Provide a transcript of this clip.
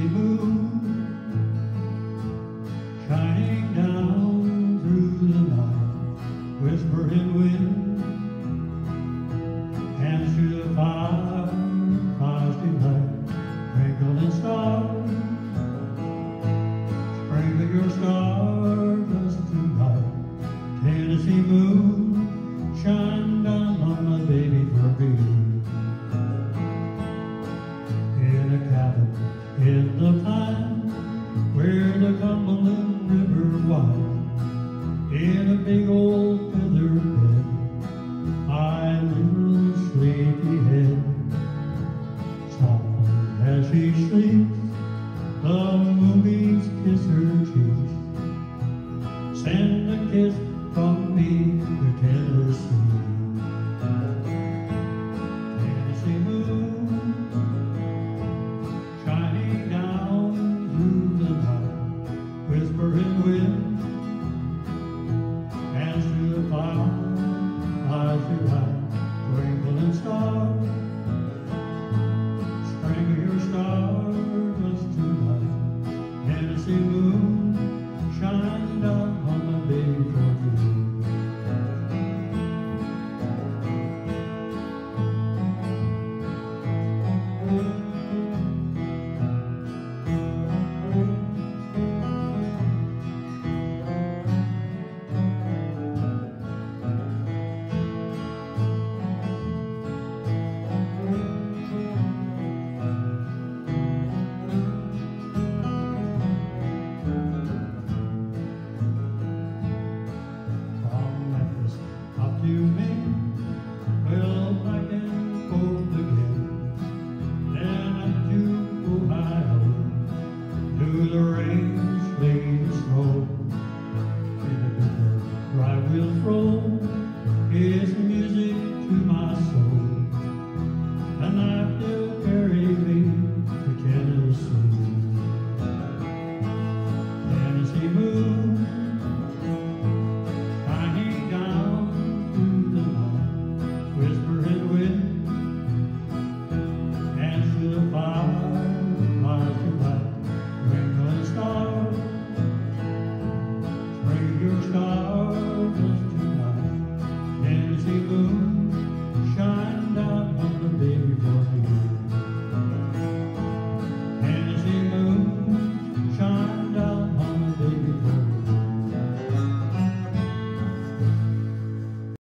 moon shining down through the night, whispering wind, hands to the fire, frosty light, twinkling stars, sprinkle your stardust tonight. Tennessee moon, shine down on my baby for me. In a cabin in the pine, where the Cumberland River winds, in a big old feather bed, my little sleepy head. Softly as she sleeps, the moonbeams kiss her